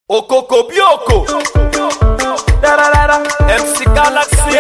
Okoko Bioko MC Galaxy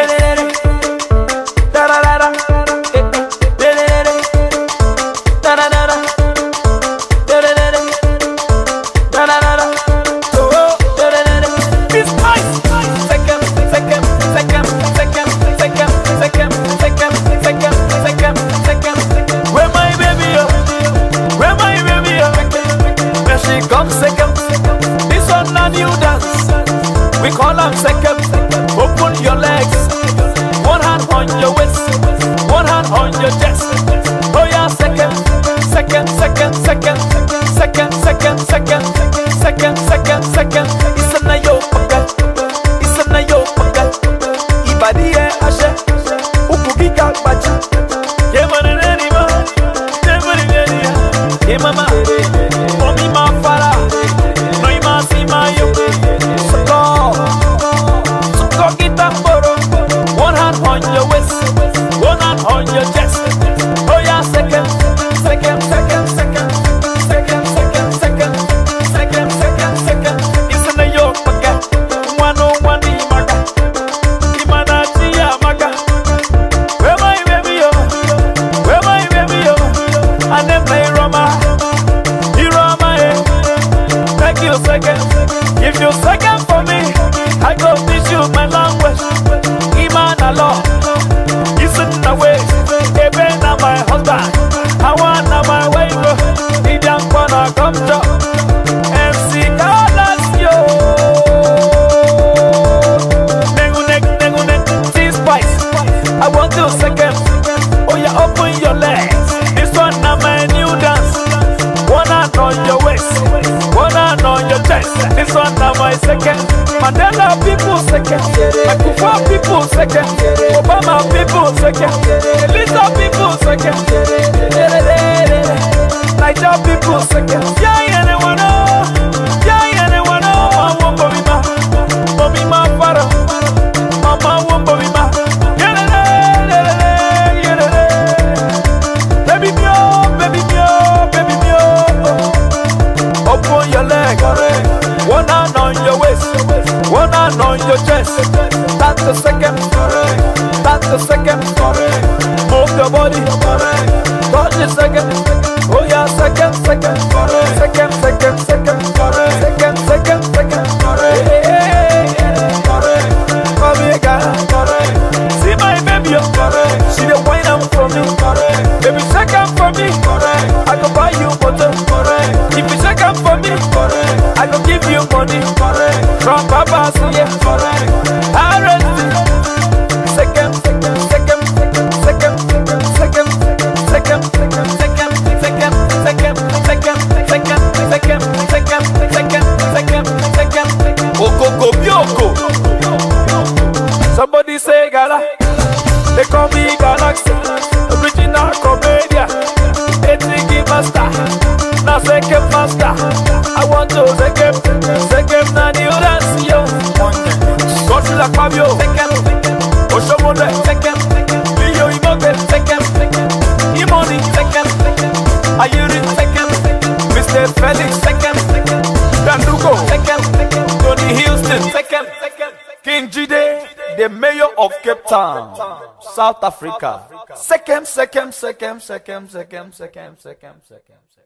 Where my baby oh? Where my baby oh? Where she comes second. This one a new dance. We call them second. Open your legs. One hand on your waist. One hand on your chest. Oh yeah, second. Second, second, second. Second, second, second. Second, second, second. It's a nayo paka. It's a nayo paka. Ibadi e ashe. Ukugika bacha. Yemani neniba. Yemani neniya. Yemama. Omi ma fara. No ima si mayo. Soko. Soko kita boro. One hand on your waist. One hand on your chest. Oh yeah, second. Second, second, second. Second, second, second. Second, second, second. It's in the yoke paka. One on one di maga. Imana tia maga. Where my baby yo? Where my baby yo? And then play Roma. Roma eh. Thank you second. If you second for me, I go teach you my language. Imana law. Listen the way. Ebe na my husband. I want na my wife. He don't wanna come to MC Galaxy yo. Nengunek, T-Spice. I want to second. Oh yeah, open your legs. This one na my new dance. One hand on your waist. One hand on your chest. This one na my second. Mandela people second. Akufa people second. Obama people second. Elisa people second. Niger people second. Yeah, anyone know. Yeah, anyone know. I won't be ma. Mommy ma para. Mama won't be ma. Baby mio, baby mio, baby mio. Open your leg. One hand on your waist. One hand on your chest. That's the second. That's the second. Move your body. Touch the second. Oh yeah, second, second. Second, second, second. Second, second, second. Come here, girl. See my baby, she the wine up for me. Baby, second for me. I can buy you butter. If you second for me, I can give you money. From Papa, see ya. Second, second, second, second, second, second, second, second, second, second, second, second, second, second. Okoko Bioko. Somebody say Gala. They call me Galaxy. Original comedian. Etigi master. Now second master. I want to second na new dance yo. Godzilla Fabio. Second. Oshomole. Second. Leo Imoge. Second. Imoni. Second. Ayuri. Second. Mr. Felix. Second. Dandugo. Second. Tony Houston. Second. King Jide, the mayor of Cape Town, South Africa. Second.